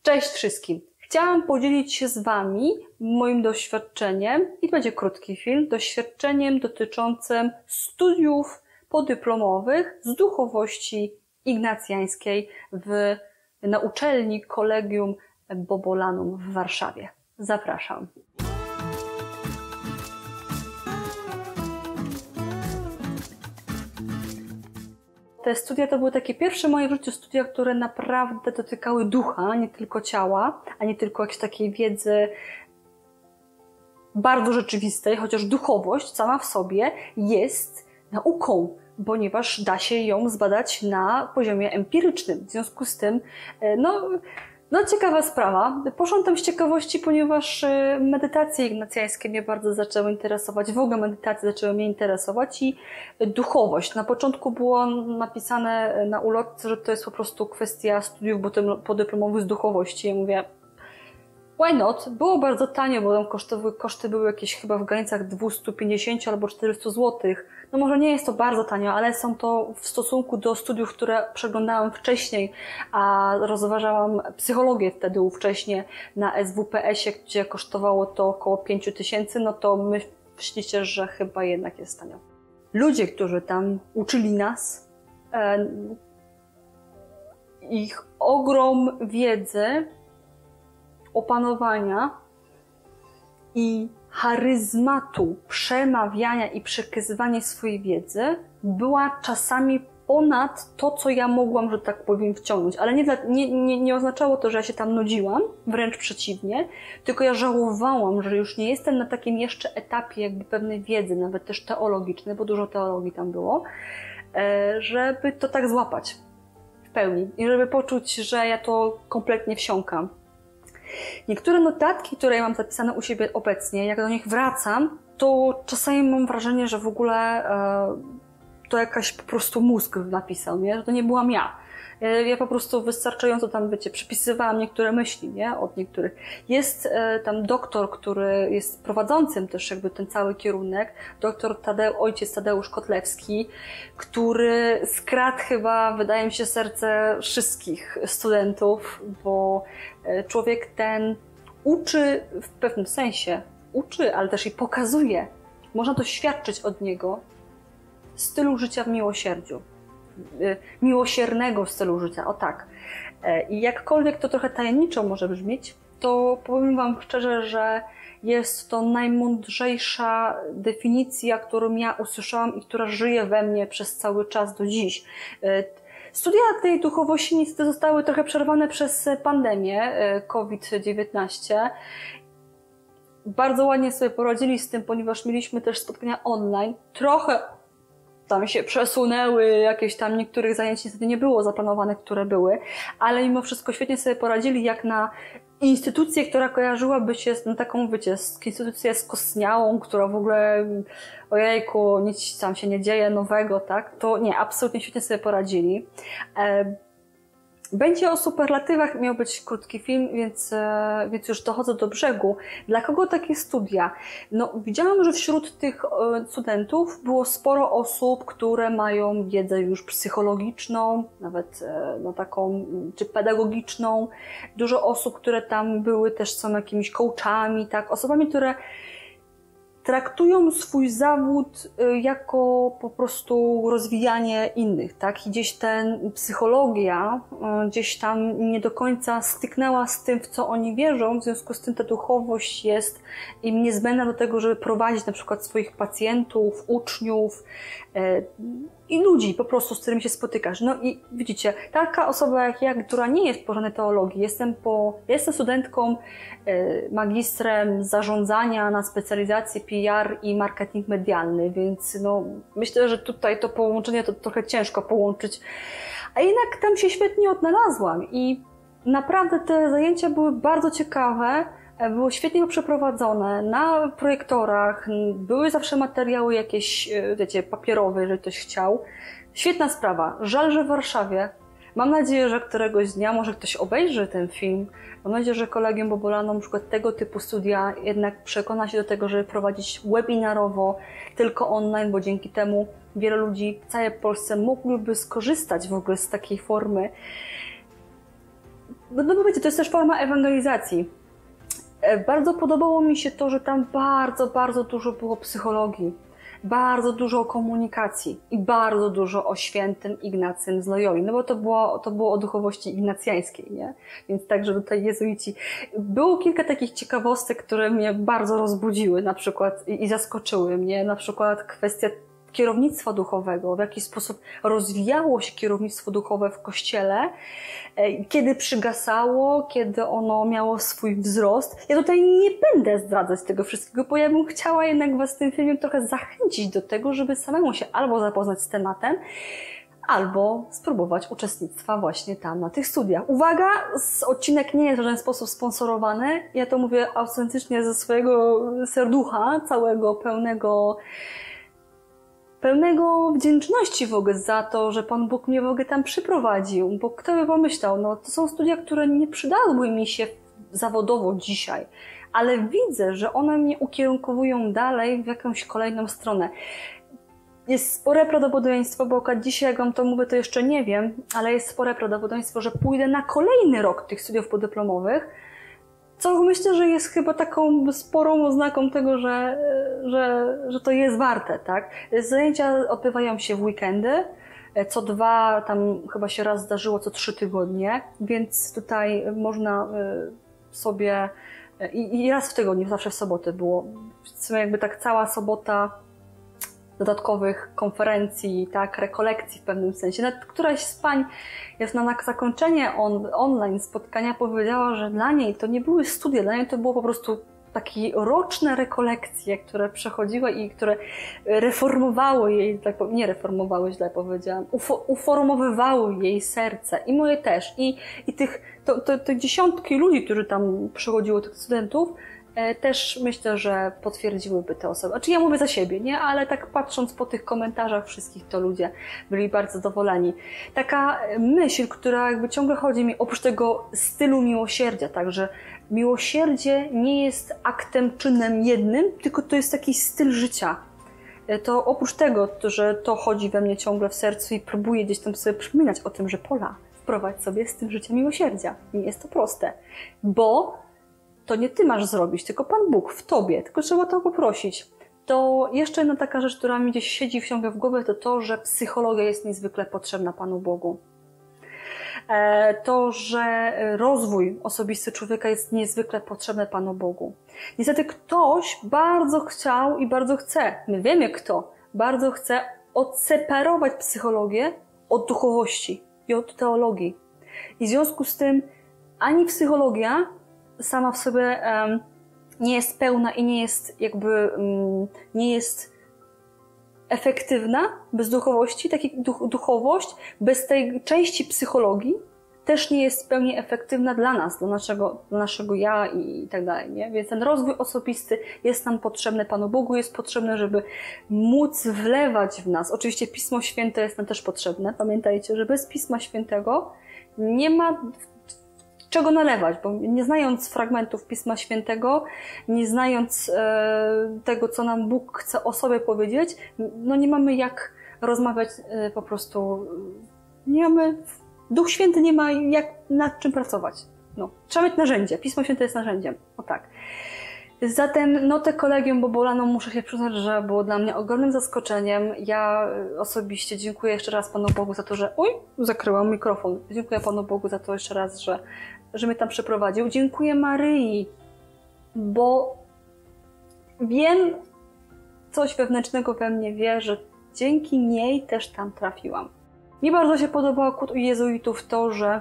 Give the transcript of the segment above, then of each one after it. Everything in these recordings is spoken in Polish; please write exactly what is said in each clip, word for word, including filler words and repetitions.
Cześć wszystkim! Chciałam podzielić się z Wami moim doświadczeniem, i to będzie krótki film, doświadczeniem dotyczącym studiów podyplomowych z duchowości ignacjańskiej w, na uczelni Collegium Bobolanum w Warszawie. Zapraszam. Te studia to były takie pierwsze moje w życiu studia, które naprawdę dotykały ducha, nie tylko ciała, a nie tylko jakiejś takiej wiedzy bardzo rzeczywistej, chociaż duchowość sama w sobie jest nauką, ponieważ da się ją zbadać na poziomie empirycznym. W związku z tym, no, no ciekawa sprawa. Poszłam tam z ciekawości, ponieważ medytacje ignacjańskie mnie bardzo zaczęły interesować, w ogóle medytacje zaczęły mnie interesować i duchowość. Na początku było napisane na ulotce, że to jest po prostu kwestia studiów podyplomowych z duchowości. Ja mówię, why not? Było bardzo tanio, bo tam koszty, koszty były jakieś chyba w granicach dwieście pięćdziesiąt albo czterysta złotych. No może nie jest to bardzo tanio, ale są to w stosunku do studiów, które przeglądałam wcześniej, a rozważałam psychologię wtedy ówcześnie na S W P S ie, gdzie kosztowało to około pięć tysięcy, no to myślicie, że chyba jednak jest tanio. Ludzie, którzy tam uczyli nas, e, ich ogrom wiedzy, opanowania i charyzmatu przemawiania i przekazywania swojej wiedzy była czasami ponad to, co ja mogłam, że tak powiem, wciągnąć. Ale nie, dla, nie, nie, nie oznaczało to, że ja się tam nudziłam, wręcz przeciwnie, tylko ja żałowałam, że już nie jestem na takim jeszcze etapie jakby pewnej wiedzy, nawet też teologicznej, bo dużo teologii tam było, żeby to tak złapać w pełni i żeby poczuć, że ja to kompletnie wsiąkam. Niektóre notatki, które ja mam zapisane u siebie obecnie, jak do nich wracam, to czasami mam wrażenie, że w ogóle e, to jakaś po prostu mózg napisał, nie? Że to nie byłam ja. Ja po prostu wystarczająco tam, wiecie, przypisywałam niektóre myśli, nie? Od niektórych. Jest e, tam doktor, który jest prowadzącym też jakby ten cały kierunek, doktor Tadeusz, ojciec Tadeusz Kotlewski, który skradł chyba, wydaje mi się, serce wszystkich studentów, bo człowiek ten uczy w pewnym sensie, uczy, ale też i pokazuje, można to świadczyć od niego, stylu życia w miłosierdziu. Miłosiernego stylu życia, o tak. I jakkolwiek to trochę tajemniczo może brzmieć, to powiem Wam szczerze, że jest to najmądrzejsza definicja, którą ja usłyszałam i która żyje we mnie przez cały czas do dziś. Studia tej duchowości niestety zostały trochę przerwane przez pandemię COVID dziewiętnaście. Bardzo ładnie sobie poradzili z tym, ponieważ mieliśmy też spotkania online. Trochę tam się przesunęły, jakieś tam niektórych zajęć niestety nie było zaplanowanych, które były, ale mimo wszystko świetnie sobie poradzili, jak na instytucję, która kojarzyłaby się z no, taką, wiecie, instytucję skostniałą, która w ogóle, ojejku, nic tam się nie dzieje nowego, tak? To nie, absolutnie świetnie sobie poradzili. Będzie o superlatywach, miał być krótki film, więc, więc już dochodzę do brzegu. Dla kogo takie studia? No, widziałam, że wśród tych studentów było sporo osób, które mają wiedzę już psychologiczną, nawet no, taką, czy pedagogiczną. Dużo osób, które tam były, też są jakimiś coachami, tak, osobami, które traktują swój zawód jako po prostu rozwijanie innych, tak? I gdzieś ten psychologia gdzieś tam nie do końca styknęła z tym, w co oni wierzą, w związku z tym ta duchowość jest im niezbędna do tego, żeby prowadzić na przykład swoich pacjentów, uczniów i ludzi po prostu, z którymi się spotykasz. No i widzicie, taka osoba jak ja, która nie jest po żadnej teologii, jestem po, jestem studentką, magistrem zarządzania na specjalizacji P R i marketing medialny, więc no, myślę, że tutaj to połączenie to trochę ciężko połączyć, a jednak tam się świetnie odnalazłam i naprawdę te zajęcia były bardzo ciekawe, były świetnie przeprowadzone na projektorach, były zawsze materiały jakieś, wiecie, papierowe, jeżeli ktoś chciał. Świetna sprawa. Żal, że w Warszawie. Mam nadzieję, że któregoś dnia może ktoś obejrzy ten film. Mam nadzieję, że Collegium Bobolanum na przykład tego typu studia jednak przekona się do tego, żeby prowadzić webinarowo, tylko online, bo dzięki temu wiele ludzi w całej Polsce mogłyby skorzystać w ogóle z takiej formy. no, no wiecie, to jest też forma ewangelizacji. Bardzo podobało mi się to, że tam bardzo, bardzo dużo było psychologii, bardzo dużo o komunikacji i bardzo dużo o świętym Ignacym z Loyoli, no bo to było, to było o duchowości ignacjańskiej, nie? Więc także tutaj jezuici. Było kilka takich ciekawostek, które mnie bardzo rozbudziły na przykład i, i zaskoczyły mnie, na przykład kwestia kierownictwa duchowego, w jaki sposób rozwijało się kierownictwo duchowe w Kościele, kiedy przygasało, kiedy ono miało swój wzrost. Ja tutaj nie będę zdradzać tego wszystkiego, bo ja bym chciała jednak was tym filmem trochę zachęcić do tego, żeby samemu się albo zapoznać z tematem, albo spróbować uczestnictwa właśnie tam na tych studiach. Uwaga, odcinek nie jest w żaden sposób sponsorowany. Ja to mówię autentycznie ze swojego serducha, całego pełnego pełnego wdzięczności w ogóle za to, że Pan Bóg mnie w ogóle tam przyprowadził, bo kto by pomyślał, no to są studia, które nie przydałyby mi się zawodowo dzisiaj, ale widzę, że one mnie ukierunkowują dalej w jakąś kolejną stronę. Jest spore prawdopodobieństwo, bo akurat dzisiaj, jak wam to mówię, to jeszcze nie wiem, ale jest spore prawdopodobieństwo, że pójdę na kolejny rok tych studiów podyplomowych, co myślę, że jest chyba taką sporą oznaką tego, że, że, że to jest warte, tak? Zajęcia odbywają się w weekendy, co dwa, tam chyba się raz zdarzyło co trzy tygodnie, więc tutaj można sobie i, i raz w tygodniu, zawsze w sobotę było. W sumie jakby tak cała sobota dodatkowych konferencji, tak, rekolekcji w pewnym sensie. Nawet któraś z pań jest na zakończenie on, online spotkania powiedziała, że dla niej to nie były studia, dla niej to było po prostu takie roczne rekolekcje, które przechodziły i które reformowały jej, tak, nie reformowały, źle powiedziałam, ufo, uformowywały jej serce i moje też. I, i tych, to, to, te dziesiątki ludzi, którzy tam przychodziło, tych studentów, też myślę, że potwierdziłyby te osoby. Znaczy ja mówię za siebie, nie? Ale tak patrząc po tych komentarzach wszystkich, to ludzie byli bardzo zadowoleni. Taka myśl, która jakby ciągle chodzi mi oprócz tego stylu miłosierdzia, także miłosierdzie nie jest aktem, czynem jednym, tylko to jest taki styl życia. To oprócz tego, że to chodzi we mnie ciągle w sercu i próbuję gdzieś tam sobie przypominać o tym, że Pola, wprowadź sobie styl życia miłosierdzia. Nie jest to proste, bo to nie ty masz zrobić, tylko Pan Bóg w tobie, tylko trzeba to poprosić. To jeszcze jedna taka rzecz, która mi gdzieś siedzi ciągle w głowie, to to, że psychologia jest niezwykle potrzebna Panu Bogu. To, że rozwój osobisty człowieka jest niezwykle potrzebny Panu Bogu. Niestety ktoś bardzo chciał i bardzo chce, my wiemy kto, bardzo chce odseparować psychologię od duchowości i od teologii. I w związku z tym ani psychologia sama w sobie um, nie jest pełna i nie jest jakby um, nie jest efektywna bez duchowości, tak jak duch, duchowość bez tej części psychologii też nie jest w pełni efektywna dla nas, dla naszego, dla naszego ja i, i tak dalej, nie? Więc ten rozwój osobisty jest nam potrzebny, Panu Bogu jest potrzebny, żeby móc wlewać w nas. Oczywiście Pismo Święte jest nam też potrzebne. Pamiętajcie, że bez Pisma Świętego nie ma czego nalewać, bo nie znając fragmentów Pisma Świętego, nie znając e, tego, co nam Bóg chce o sobie powiedzieć, no nie mamy jak rozmawiać e, po prostu, nie mamy, Duch Święty nie ma jak, nad czym pracować. No, trzeba mieć narzędzie, Pismo Święte jest narzędziem, o tak. Zatem no te kolegium Bobolano, muszę się przyznać, że było dla mnie ogromnym zaskoczeniem. Ja osobiście dziękuję jeszcze raz Panu Bogu za to, że... Uj, zakryłam mikrofon. Dziękuję Panu Bogu za to jeszcze raz, że, że mnie tam przeprowadził. Dziękuję Maryi, bo wiem, coś wewnętrznego we mnie wie, że dzięki niej też tam trafiłam. Mi bardzo się podobało u jezuitów to, że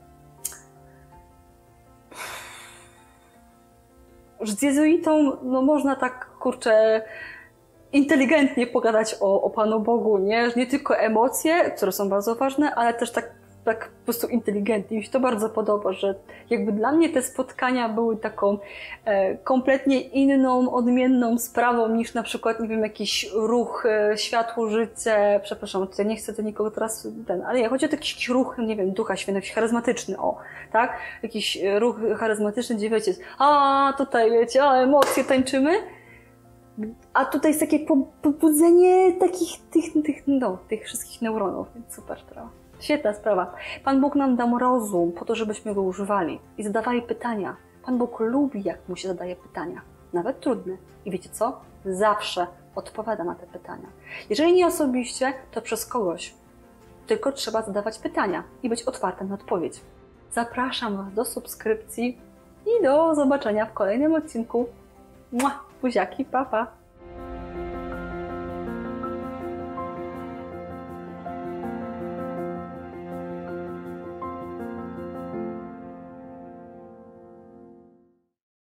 z jezuitą, no można tak, kurczę, inteligentnie pogadać o, o Panu Bogu, nie? Nie tylko emocje, które są bardzo ważne, ale też tak, tak po prostu inteligentnie. Mi się to bardzo podoba, że jakby dla mnie te spotkania były taką e, kompletnie inną, odmienną sprawą niż na przykład, nie wiem, jakiś ruch, e, światło, życie, przepraszam, tutaj nie chcę do nikogo teraz, ten, ale nie, chodzi o jakiś ruch, nie wiem, Ducha Świętego, jakiś charyzmatyczny, o, tak? Jakiś ruch charyzmatyczny, gdzie wiecie, a tutaj wiecie, a emocje, tańczymy, a tutaj jest takie pobudzenie takich, tych, tych, no, tych wszystkich neuronów, więc super sprawa. Świetna sprawa. Pan Bóg nam dał rozum po to, żebyśmy go używali i zadawali pytania. Pan Bóg lubi, jak mu się zadaje pytania, nawet trudne. I wiecie co? Zawsze odpowiada na te pytania. Jeżeli nie osobiście, to przez kogoś. Tylko trzeba zadawać pytania i być otwartym na odpowiedź. Zapraszam Was do subskrypcji i do zobaczenia w kolejnym odcinku. Mua, buziaki, pa, pa.